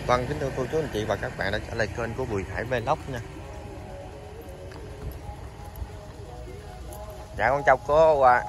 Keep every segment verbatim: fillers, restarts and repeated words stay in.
Vâng, kính thưa cô chú anh chị và các bạn đã trở lại kênh của Bùi Hải Vlog nha. Dạ con chào cô ạ. À.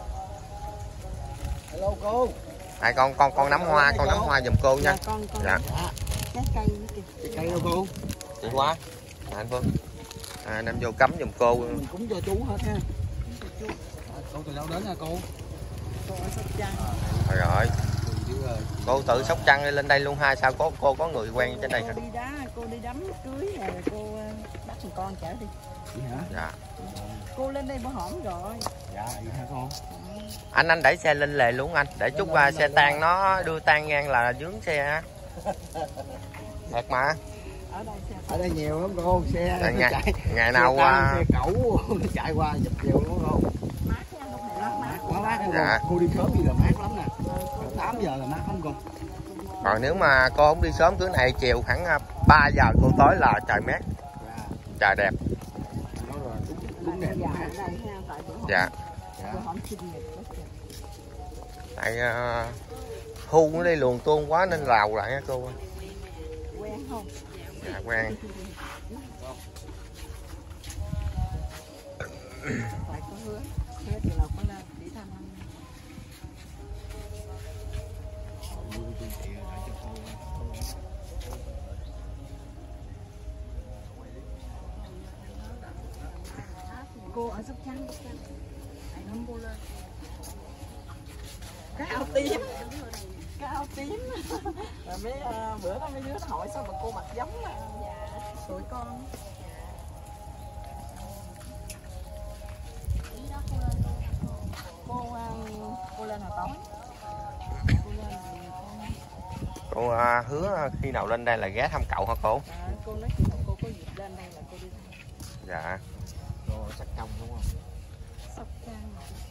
Hello cô. À, con con con nắm hoa, con nắm hoa giùm cô nha. Dạ, con, con dạ. Trái cây kìa. Trái cây đâu cô? Chị quá. À, anh Phương. À, em vô cắm giùm cô. Mình cúng cho chú hết ha. À, cô từ đâu đến hả cô? Cô ở Sóc Trăng. Rồi rồi. Cô tự Sóc Trăng đi lên đây luôn ha, sao có cô có người quen trên đây hả? Cô đi đá, cô đi đám cưới rồi cô bắt thằng con chở đi. Vậy hả? Dạ. Cô lên đây bữa hổm rồi. Dạ, vậy hả con? Anh anh đẩy xe lên lề luôn anh, để chút qua xe tan nó đưa tan ngang là dướng xe ha. Thật mà. Ở đây xe. Ở đây nhiều lắm cô, xe Dạ, ngày, chạy. Ngày nào qua xe cẩu chạy qua dập nhiều lắm cô. Mát nha, lúc này mát mát. Quá mát cô. Dạ. Cô đi sớm gì là mát lắm nè. tám giờ là mát không cô? Còn nếu mà cô không đi sớm cứ này chiều khoảng ba giờ cô tới là trời mát. Dạ. Trời đẹp. Đó rồi, đúng, đúng đẹp. Dạ, ở đây ha, tại bữa hổm. Dạ. Bữa hổm sinh nhật đó. Tại uh, thu nó đi luồn tuôn quá nên rào lại á cô. Quen không? Dạ quen. Phải có hứa. Hứa thì nào có lên đi thăm anh. Cô ở Sóc Trăng. Hãy nắm cô lên. Cái áo tím. Cái áo tím. Rồi mấy uh, bữa đó mấy đứa nó hỏi sao mà cô mặc giống mà. Dạ. Tụi con. Cô uh, cô lên hồi tối. Cô lên rồi con. Cô uh, hứa khi nào lên đây là ghé thăm cậu hả cô? À, cô nói chuyện là cô có dịp lên đây là cô đi thăm. Dạ. Cô Sóc Trăng đúng không? Sóc Trăng.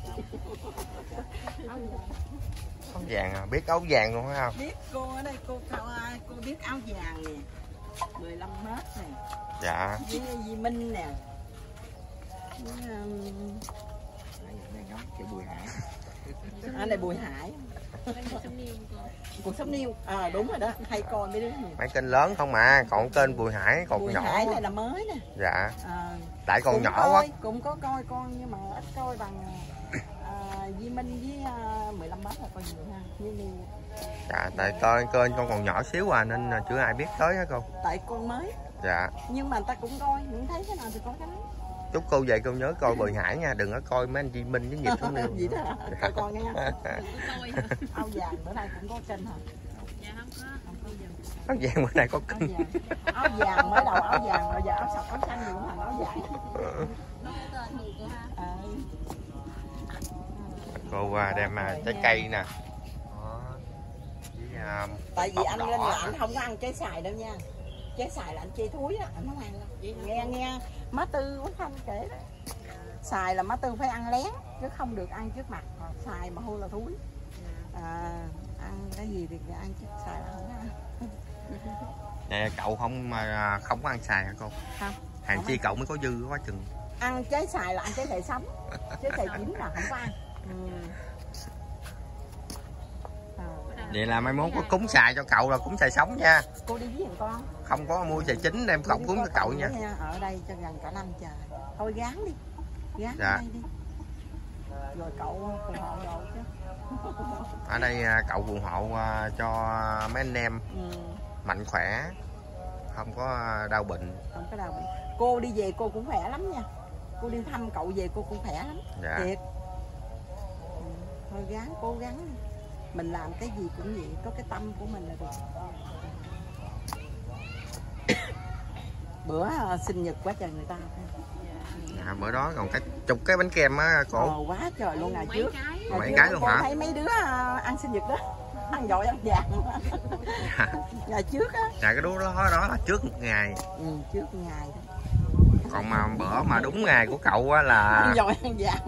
Áo vàng. Áo vàng à, biết áo vàng luôn phải không? Biết cô ở đây cô cao ai cô biết áo vàng nè. mười lăm mét nè. Dạ. Với Di Minh nè. Với um... Cái Bùi Hải. À này Bùi Hải. Cuộc sống niêu. À đúng rồi đó, hay coi mấy đứa này. Mấy kênh lớn không mà, còn kênh Bùi Hải còn Bùi nhỏ. Hải này là mới nè. Dạ. À, Tại còn nhỏ coi, quá. Cũng có coi con nhưng mà ít coi bằng à, Di Minh với à, mười lăm mét là coi nhiều ha. Như nhiều. Dạ, tại kênh kênh con còn nhỏ xíu à nên chưa ai biết tới hả cô? Tại con mới. Dạ. Nhưng mà người ta cũng coi, những thấy cái nào thì coi cái đó. Chúc cô về cô nhớ coi Bùi Hải nha, đừng có coi mấy anh Di Minh với nghiệp sống yêu. Vậy đó hả? Coi con nghe. Áo vàng bữa nay cũng có kênh hả? Dạ không có, không có dùm. Áo vàng bữa nay có Áo kênh. vàng. Áo vàng mới đầu áo vàng rồi giờ áo sọc áo xanh gì cũng thành áo vàng. Nó có tên gì cô ha? À, Cô đem trái cây nè. Đó. Với, uh, tại vì anh đỏ. lên là anh không có ăn trái xài đâu nha. Trái xài là anh chê thúi á, anh không ăn đâu. Nghe nghe má Tư Quốc Thanh kể đó. Xài là má Tư phải ăn lén chứ không được ăn trước mặt. Xài mà hôi là thúi. À, ăn cái gì thì ăn chứ xài là không có ăn. Nè, cậu không mà không có ăn xài hả cô? Không. Hàng Không chi ăn. cậu mới có dư quá chừng. Ăn trái xài là ăn trái xài sống. Trái xài chín là không có ăn. Ừ. À. Vậy là mai mốt có cúng xài cho cậu là cúng xài sống nha. Cô đi với thằng con. Không có mua xài chín đem cậu cúng cho cậu nha. Ở đây cho gần cả năm trời. Thôi gán đi. Gán Dạ. ở đây đi. Rồi cậu phù hộ đồ chứ. Ở đây cậu phù hộ cho mấy anh em Ừ. mạnh khỏe, không có đau bệnh. Không có đau bệnh. Cô đi về cô cũng khỏe lắm nha. Cô đi thăm cậu về cô cũng khỏe lắm. Dạ. Thiệt. Ừ. Thôi gắng, cố gắng đi. Mình làm cái gì cũng vậy, có cái tâm của mình là được. Bữa uh, sinh nhật quá trời người ta. À, bữa đó còn cái chục cái bánh kem á cô. Ồ, quá trời luôn ngày trước. Ngày Mấy trước cái luôn cô hả? thấy mấy đứa uh, ăn sinh nhật đó. Ăn giỏi ăn vàng. Dạ. Ngày trước á. Dạ cái đứa đó, đó là trước một ngày. Ừ, trước ngày đó. Còn mà bữa mà đúng ngày của cậu á là Ăn giỏi ăn vàng.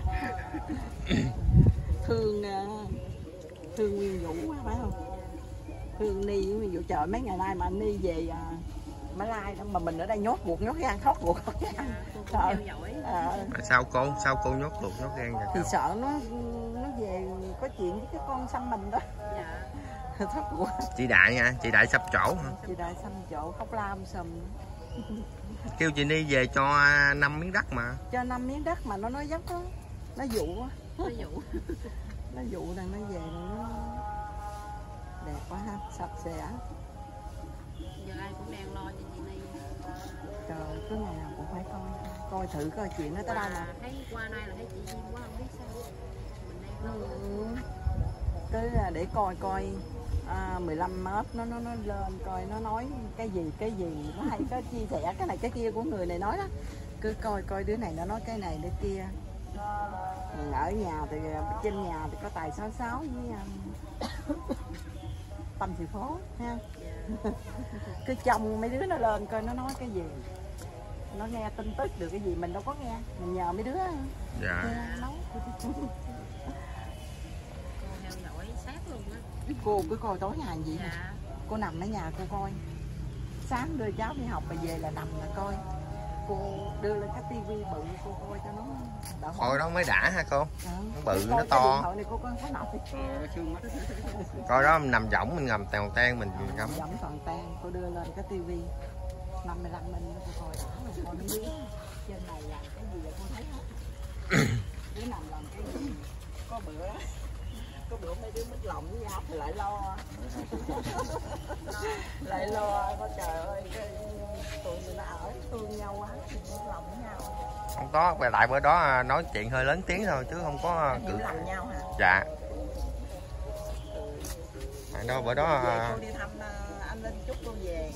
Thương uh, thương Nguyên Vũ phải không? Thương Ni với Nguyên Vũ, trời mấy ngày nay mà anh Ni về uh, Mã Lai đó mà mình ở đây nhốt buộc nhốt cái ăn thoát buộc cái ăn. Sợ. À, sao cô sao cô nhốt được nhốt gan vậy? thì sợ nó nó về có chuyện với cái con xăm mình đó. Dạ. Thấp quá. Chị Đại nha, chị Đại sập chỗ hả? Chị Đại xăm chỗ khóc lam sầm. Kêu chị đi về cho năm miếng đất mà. Cho năm miếng đất mà nó nói dốc đó. Nó dụ á. Nó dụ. Nó dụ rằng nó về rồi nó đẹp quá ha, sạch sẽ. Giờ ai cũng đang lo cho chị Ni. Trời, cứ ngày nào cũng phải coi coi thử coi chuyện nó tới đâu mà. Thấy qua nay là thấy chị Duyên quá không biết sao. Mình đang lo. Ừ. Cứ là để coi coi à, mười lăm mét nó nó nó lên coi nó nói cái gì cái gì nó hay có chia sẻ cái này cái kia của người này nói đó, cứ coi coi đứa này nó nói cái này đứa kia. Ở nhà thì trên nhà thì có tài sáu sáu với um, Tâm Thị Phố ha. Cứ chồng mấy đứa nó lên coi nó nói cái gì, nó nghe tin tức được cái gì mình đâu có nghe, mình nhờ mấy đứa Dạ. nghe nói. Cô theo dõi sát luôn á. Cô cứ coi tối ngày gì hả? Dạ. Cô nằm ở nhà cô coi, sáng đưa cháu đi học mà về là nằm là coi. Cô đưa lên cái tivi bự cô coi cho nó đỡ Coi đó mới đã ha cô. Đó. Nó bự, Coi nó cái to. điện thoại này cô coi không có nổi. Coi đó mình nằm võng mình ngầm tèo tan mình ngắm. Giọng toàn tan, cô đưa lên cái tivi năm mươi lăm inch cô coi đó rồi coi nó dưới trên này là cái gì là cô thấy hết. Đứa nằm làm cái gì có bữa có bữa mấy đứa mít lòng với nhau thì lại lo lại lo có trời ơi cái tụi mình nó ở thương nhau quá mít lòng với nhau Không có, về lại bữa đó nói chuyện hơi lớn tiếng thôi chứ không có hiểu cự. lầm nhau hả? Dạ. Tại đó bữa đó Về cô đi thăm uh, anh Linh chúc cô về.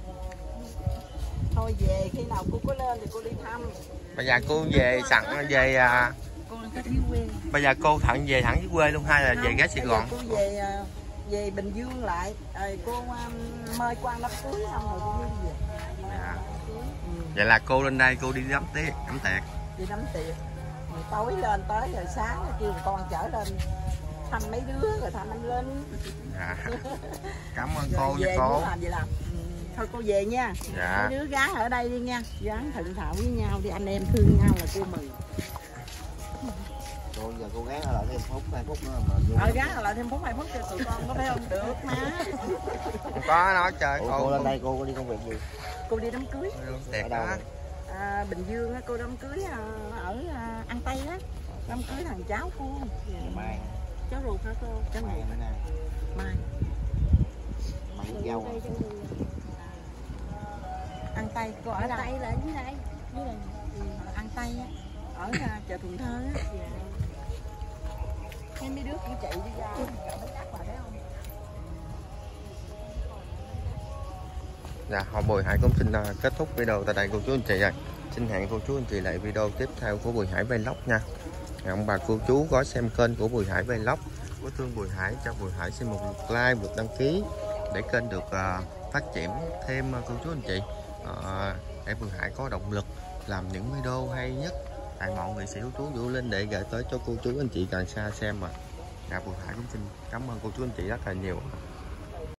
Thôi về khi nào cô có lên thì cô đi thăm. bây giờ cô về sẵn về à, Cô lên cái dưới quê. bây giờ cô thẳng về thẳng dưới quê luôn hay là Không, về ghé Sài bây Gòn? giờ cô về uh, về Bình Dương lại rồi cô um, mời qua đám cưới xong rồi cô mới đi về. Dạ. Ừ. Vậy là cô lên đây cô đi đám tiệc đám tiệc. Đi đám tiệc rồi tối lên tới rồi sáng rồi kêu con chở lên thăm mấy đứa rồi thăm anh Linh. Dạ. Cảm ơn Rồi cô về nha cô. muốn làm gì làm. Ừ. Thôi cô về nha. Dạ. Mấy đứa gái ở đây đi nha, gắn thịnh thạo với nhau đi, anh em thương nhau là cô mừng. Cô giờ cô gán lại thêm phút hai phút nữa mà vô. Ờ gắn lại thêm phút hai phút cho tụi con có phải không? Được mà. Không có nói chơi Ủa, cô. cô lên đây cô có đi công việc gì? Cô đi đám cưới. Đám Ở tiệc đâu đó. vậy? À, Bình Dương á, cô đám cưới à, ở à, An Tây á. Đám cưới thằng cháu cô. Ngày mai. Cháu ruột hả cô? Cháu Mai ruột. nữa nè. Mai. Mai với dâu. An Tây, cô ở đâu? Tay là dưới đây. Dưới đây. Ừ, An Tây á. Ở à, chợ Thuận Thơ á. Hay mấy đứa cũng chạy đi ra chợ bánh đắt mà thấy không? Dạ, họ Bùi Hải cũng xin uh, kết thúc video tại đây cô chú anh chị rồi. Xin hẹn cô chú anh chị lại video tiếp theo của Bùi Hải Vlog nha. Ông bà cô chú có xem kênh của Bùi Hải Vlog, có thương Bùi Hải cho Bùi Hải xin một lượt like, một lượt đăng ký để kênh được uh, phát triển thêm uh, cô chú anh chị. Uh, để Bùi Hải có động lực làm những video hay nhất tại mọi người sẽ ưu tú Vũ Linh để gửi tới cho cô chú anh chị càng xa xem mà. Dạ, Bùi Hải cũng xin cảm ơn cô chú anh chị rất là nhiều.